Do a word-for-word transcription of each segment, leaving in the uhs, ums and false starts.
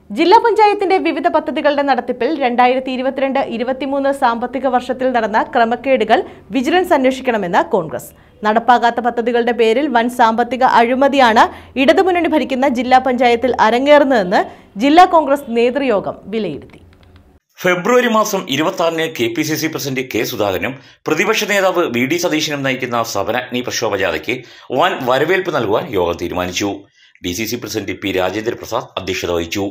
ജില്ലാ പഞ്ചായത്തിന്റെ വിവിധ പദ്ധതികളുടെ നടത്തിപ്പിൽ രണ്ടായിരത്തി ഇരുപത്തിരണ്ട് ഇരുപത്തിമൂന്ന് സാമ്പത്തിക വർഷത്തിൽ നടന്ന ക്രമക്കേടുകൾ വിജിലൻസ് അന്വേഷിക്കണമെന്ന് കോൺഗ്രസ്. നടപ്പാകാത്ത പദ്ധതികളുടെ പേരിൽ വൻ സാമ്പത്തിക അഴിമതിയാണ് ഇടതുമുന്നണി ഭരിക്കുന്ന ജില്ലാ പഞ്ചായത്തിൽ അരങ്ങേറുന്നതെന്ന് ജില്ലാ കോൺഗ്രസ് നേതൃയോഗം വിലയിരുത്തി. ഫെബ്രുവരി മാസം ഇരുപത്തിയാറിന് K P C C president K സുധാകരനും പ്രതിപക്ഷ നേതാവ് വി ഡി സതീശനും നയിക്കുന്ന സമരാഗ്നി പ്രക്ഷോഭജാഥയ്ക്ക് വൻ വരവേൽപ്പ് നൽകുവാൻ യോഗം തീരുമാനിച്ചു. D C C president P Rajendra Prasad അധ്യക്ഷത വഹിച്ചു.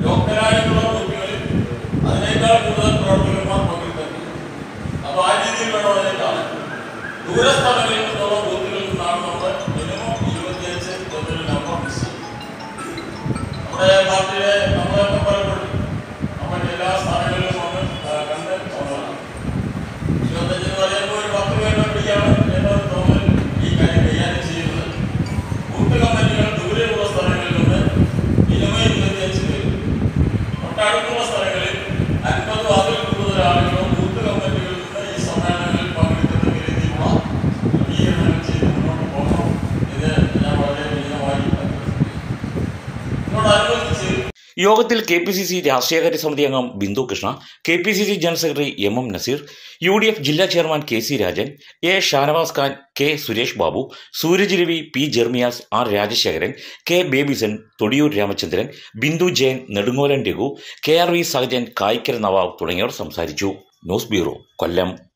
യോഗത്തിൽ കെ പി സി സി രാഷ്ട്രീയകാര്യ സമിതി അംഗം Bindu Krishna, K P C C general secretary M M Naseer, U D F ജില്ലാ chairman K C Rajan, A Shanavas Khan, K Suresh Babu, Sooraj Ravi, P Jermias, R Rajasekharan, K Babyson, Thodiyoor Ramachandran, Bindu Jayan, Nedungolan Raghu, K R V Sahajan, Kayikkara Navab തുടങ്ങിയവർ സംസാരിച്ചു. News bureau, കൊല്ലം.